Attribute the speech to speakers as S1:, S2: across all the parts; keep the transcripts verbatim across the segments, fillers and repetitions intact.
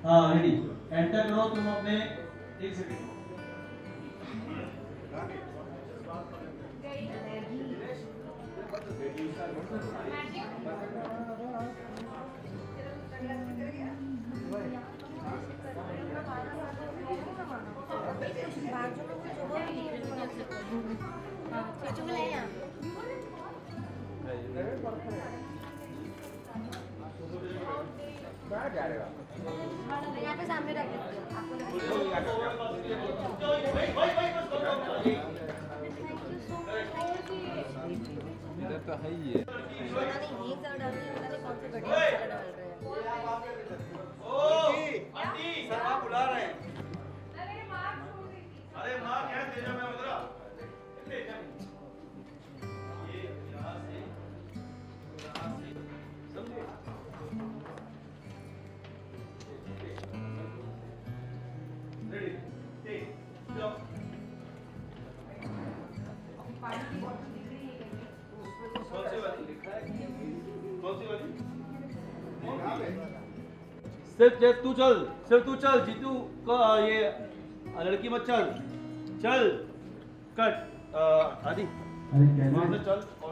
S1: हाँ ready enter करो तुम अपने एक सेकंड
S2: यहाँ पे सामने रख
S3: इधर तो है ही है।
S1: सर आप बुला रहे हैं। अरे माँ क्या तेजा में उधर ये यहाँ से यहाँ से समझे रेडी टेक जंप कौन सी वाली लिखा है कौन सी वाली सिर्फ जैसे तू चल सिर्फ तू चल जीतू को ये लड़की मत चल चल कट आदि वहां से चल और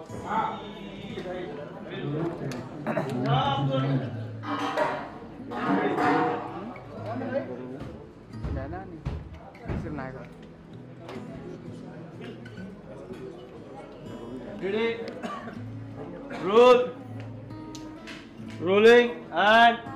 S1: रेडी रोल रोलिंग एंड